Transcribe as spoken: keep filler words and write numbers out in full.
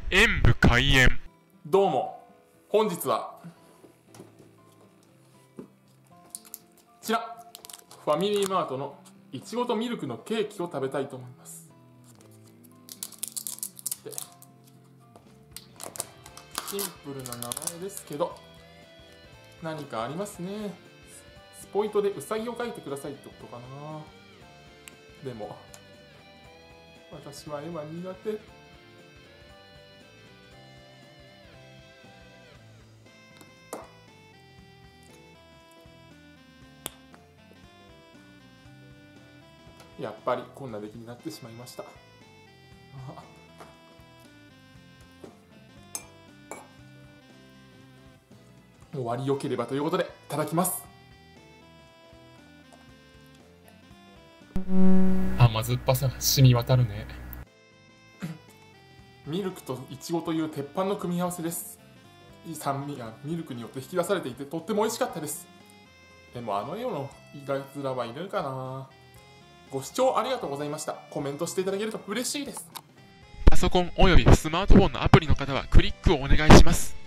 演武開演。 どうも、本日はこちらファミリーマートのいちごとミルクのケーキを食べたいと思います。でシンプルな名前ですけど何かありますね。スポイトでウサギを描いてくださいってことかな。でも私は絵は苦手。やっぱりこんな出来になってしまいました。終わりよければということでいただきます。甘酸っぱさが染み渡るね。ミルクとイチゴという鉄板の組み合わせです。酸味がミルクによって引き出されていてとっても美味しかったです。でもあの世のいたずらはいるかな。ご視聴ありがとうございました。コメントしていただけると嬉しいです。 パソコンおよびスマートフォンのアプリの方はクリックをお願いします。